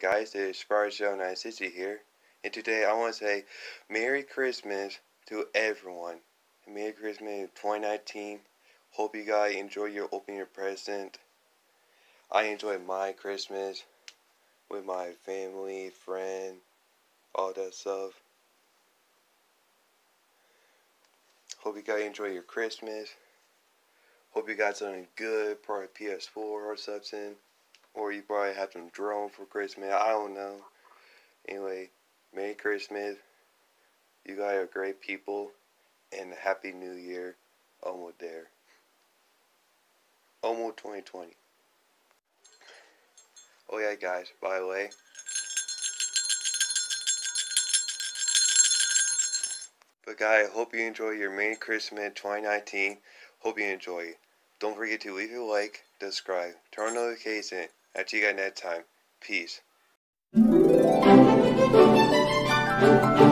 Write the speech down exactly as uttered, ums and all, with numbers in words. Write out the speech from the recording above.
guys, it's Sparrow nine sixty here, and today I want to say Merry Christmas to everyone. Merry Christmas twenty nineteen. Hope you guys enjoy your opening your present. I enjoyed my Christmas with my family, friend, all that stuff. Hope you guys enjoy your Christmas. Hope you got something good, probably P S four or something. Or you probably have some drone for Christmas. I don't know. Anyway, Merry Christmas. You guys are great people. And Happy New Year. Almost there. Almost twenty twenty. Oh yeah, guys, by the way. But guys, hope you enjoy your Merry Christmas twenty nineteen. Hope you enjoy it. Don't forget to leave a like, subscribe, turn on notifications. I'll see you guys next time. Peace.